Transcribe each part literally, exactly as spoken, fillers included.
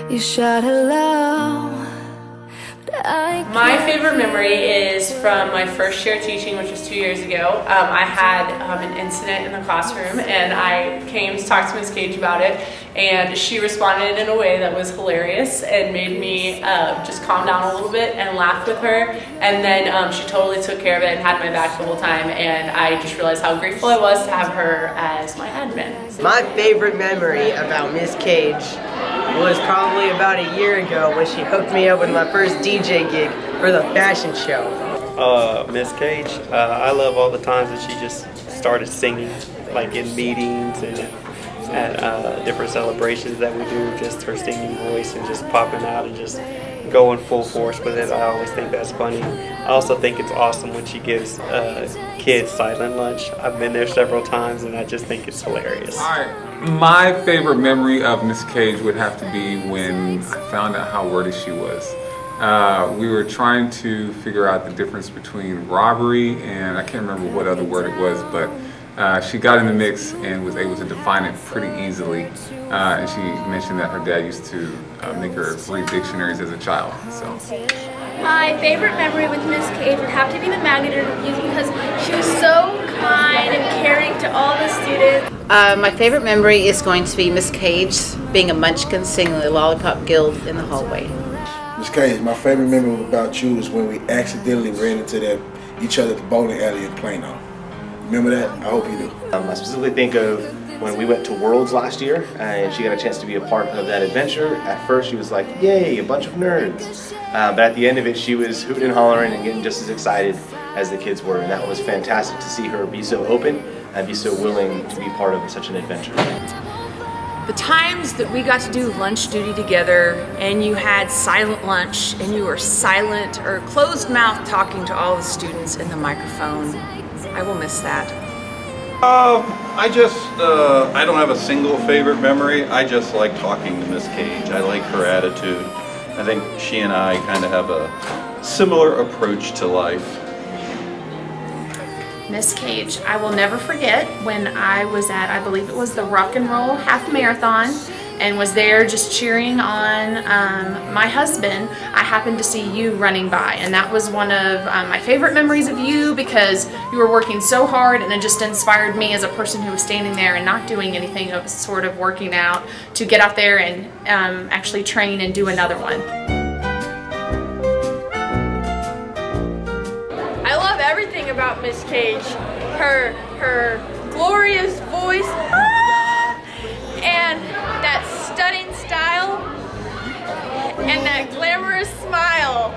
You shout hello. My favorite memory is from my first year teaching, which was two years ago. Um, I had um, an incident in the classroom, and I came to talk to Miz Cage about it, and she responded in a way that was hilarious and made me uh, just calm down a little bit and laugh with her. And then um, she totally took care of it and had my back the whole time, and I just realized how grateful I was to have her as my admin. My favorite memory about Miz Cage was probably about a year ago when she hooked me up with my first D J gig for the fashion show. Uh, Miz Cage, uh, I love all the times that she just started singing, like in meetings and at uh, different celebrations that we do, just her singing voice and just popping out and just going full force with it. I always think that's funny. I also think it's awesome when she gives uh, kids silent lunch. I've been there several times and I just think it's hilarious. All right. My favorite memory of Miz Cage would have to be when I found out how wordy she was. Uh, we were trying to figure out the difference between robbery and I can't remember what other word it was, but uh, she got in the mix and was able to define it pretty easily. Uh, and she mentioned that her dad used to uh, make her read dictionaries as a child. So. My favorite memory with Miz Cage would have to be the magnitude reviews because she was so kind and caring to all the students. Uh, my favorite memory is going to be Miz Cage being a munchkin singing the Lollipop Guild in the hallway. Miz Cage, my favorite memory about you is when we accidentally ran into that, each other at the bowling alley in Plano. Remember that? I hope you do. Um, I specifically think of when we went to Worlds last year and she got a chance to be a part of that adventure. At first she was like, yay, a bunch of nerds. Uh, but at the end of it she was hooting and hollering and getting just as excited as the kids were, and that was fantastic to see her be so open and be so willing to be part of such an adventure. The times that we got to do lunch duty together and you had silent lunch and you were silent or closed mouth talking to all the students in the microphone, I will miss that. Um, I just, uh, I don't have a single favorite memory. I just like talking to Miz Cage. I like her attitude. I think she and I kind of have a similar approach to life. Miz Cage, I will never forget when I was at, I believe it was the Rock and Roll Half Marathon, and was there just cheering on um, my husband. I happened to see you running by, and that was one of um, my favorite memories of you because you were working so hard, and it just inspired me as a person who was standing there and not doing anything of sort of working out to get out there and um, actually train and do another one. Everything about Miz Cage, her her glorious voice, ah, and that stunning style, and that glamorous smile.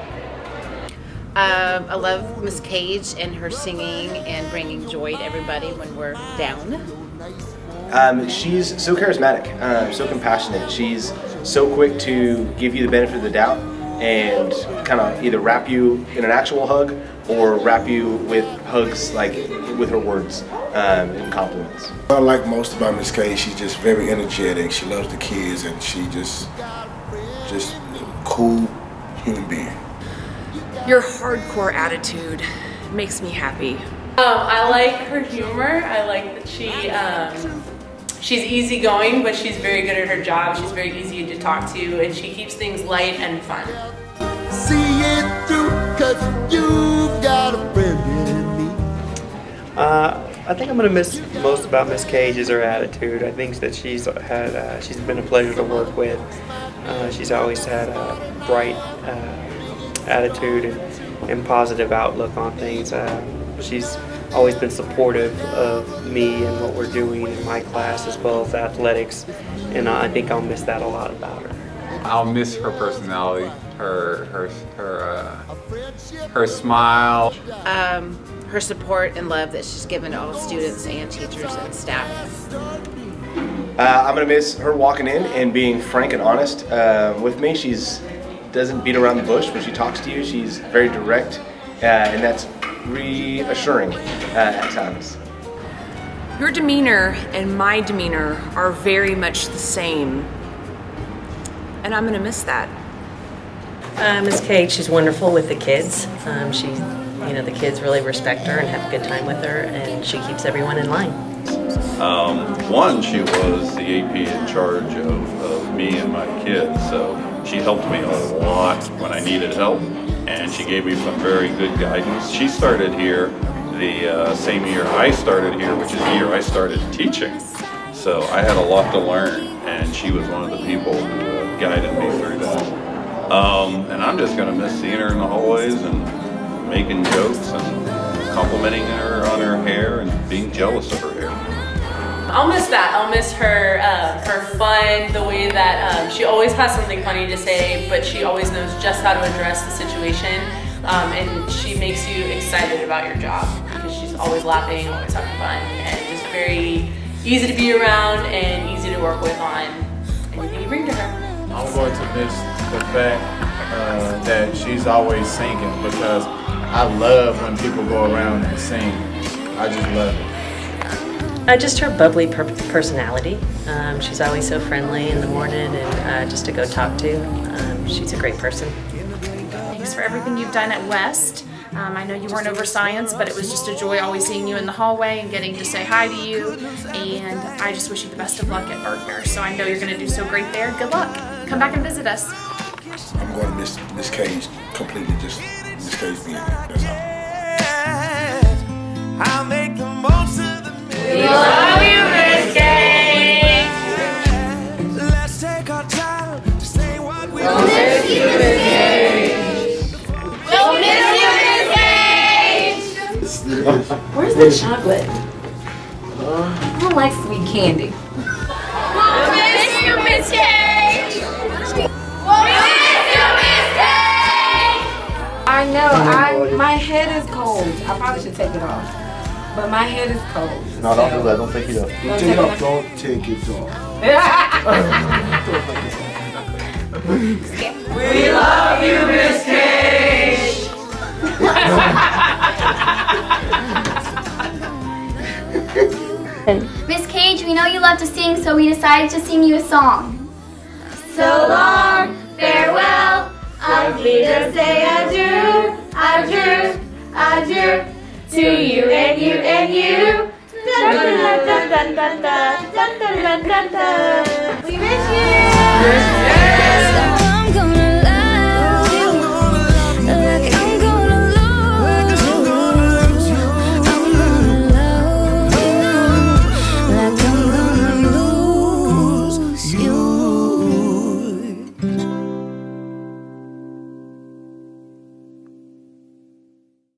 Um, I love Miz Cage and her singing and bringing joy to everybody when we're down. Um, she's so charismatic, uh, so compassionate. She's so quick to give you the benefit of the doubt and kind of either wrap you in an actual hug or wrap you with hugs, like with her words um, and compliments. What I like most about Miz Cage, she's just very energetic. She loves the kids, and she just, just a cool human being. Your hardcore attitude makes me happy. Um, I like her humor. I like that she, um, she's easygoing, but she's very good at her job. She's very easy to talk to, and she keeps things light and fun. See it through, 'cause you've got a friend in me. Uh, I think I'm gonna miss most about Miz Cage is her attitude. I think that she's had, uh, she's been a pleasure to work with. Uh, she's always had a bright uh, attitude and, and positive outlook on things. Uh, she's always been supportive of me and what we're doing in my class as well as athletics, and I think I'll miss that a lot about her. I'll miss her personality, her her her uh, her smile, um, her support and love that she's given to all students and teachers and staff. Uh, I'm gonna miss her walking in and being frank and honest uh, with me. She's doesn't beat around the bush when she talks to you. She's very direct, uh, and that's reassuring uh, at times. Your demeanor and my demeanor are very much the same, and I'm gonna miss that. Uh, Miz Cage, she's wonderful with the kids. Um, she, you know, the kids really respect her and have a good time with her, and she keeps everyone in line. Um, one, she was the A P in charge of, of me and my kids, so She helped me a lot when I needed help, and she gave me some very good guidance. She started here the uh, same year I started here, which is the year I started teaching. So I had a lot to learn, and she was one of the people who uh, guided me through that. Um, and I'm just going to miss seeing her in the hallways and making jokes and complimenting her on her hair and being jealous of her hair. I'll miss that. I'll miss her, uh, her fun, the way that um, she always has something funny to say, but she always knows just how to address the situation. Um, and she makes you excited about your job because she's always laughing, always having fun, and just very easy to be around and easy to work with on anything you bring to her. I'm going to miss the fact uh, that she's always singing, because I love when people go around and sing. I just love it. Uh, just her bubbly per personality. Um, she's always so friendly in the morning and uh, just to go talk to. Um, she's a great person. Thanks for everything you've done at West. Um, I know you weren't over science, but it was just a joy always seeing you in the hallway and getting to say hi to you. And I just wish you the best of luck at Berkner. So I know you're going to do so great there. Good luck. Come back and visit us. I'm going to miss Miss Cage completely. Just Miss Cage being there. That's all. I'll make the most of the We love you, Miss Cage. Let's take our time to say what we We'll miss you, Miss Cage. We'll miss you, Miss Cage. Where's the chocolate? I don't like sweet candy. We'll miss you, Miss Cage. We'll miss you, Miss Cage. I know, I my head is cold. I probably should take it off. But my head is cold. No, don't do that. Don't take it off. Don't take it off. Don't take it off. We love you, Miss Cage. Miss Cage, we know you love to sing, so we decided to sing you a song. So long, farewell, auf Wiedersehen, adieu, adieu, adieu, to you and you and you. Dun, dun, dun, dun, dun, dun, dun, dun, dun, dun, dun. We miss you.